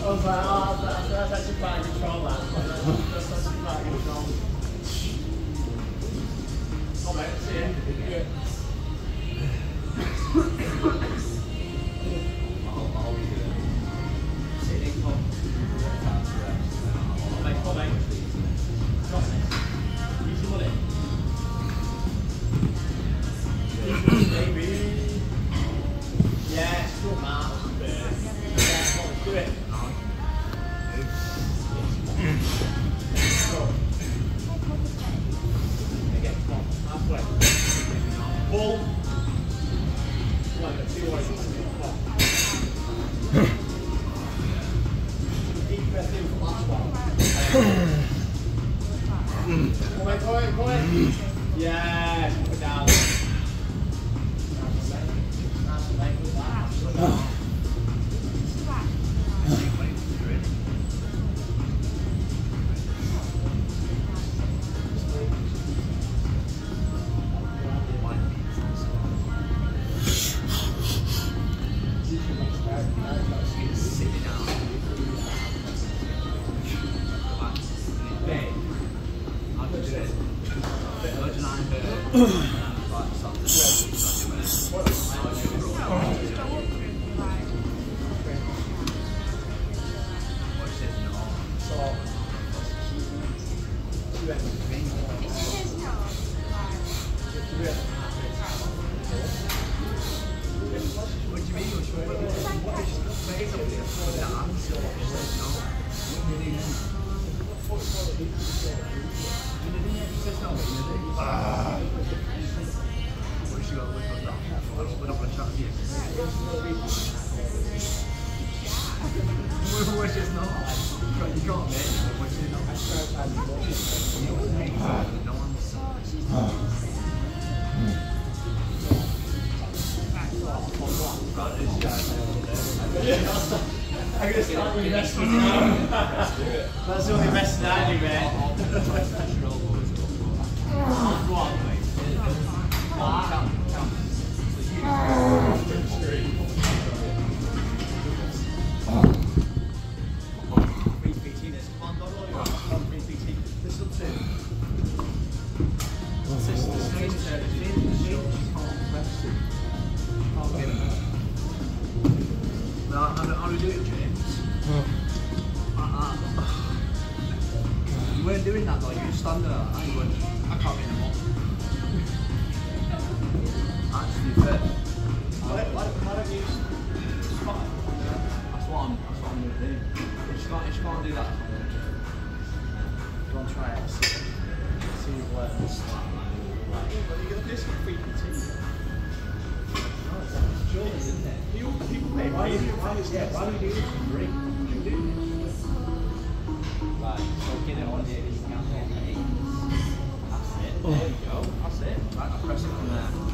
was like, oh, that's actually quite a control, that. That's actually quite a control. Oh, mate, see you. Good. Sitting on. Mate, come on, mate. Drop it. Use your money. Maybe. Yeah, it's good, man. Yeah, come on, do it. Go. Again, come on, halfway. Pull. Come on, let's see what it is. Come on. Deep breath in for last one. Come on. Yeah, put it down. I'm going to start with wrestling now. That's the only wrestling I do, mate. Go on, mate. How do we do it, James? You weren't doing that though, you were standing there and you went, I can't get them up. Actually, fair. Why don't you spot it? That's what I'm going to do. If you can't do that, Go on, try it. See what else. But you're going to do some free continue. Isn't it? People pay money. Why do you do this for free? You do this. Right, so get it on here. That's it. There you go. That's it. Right, I'll press it from there.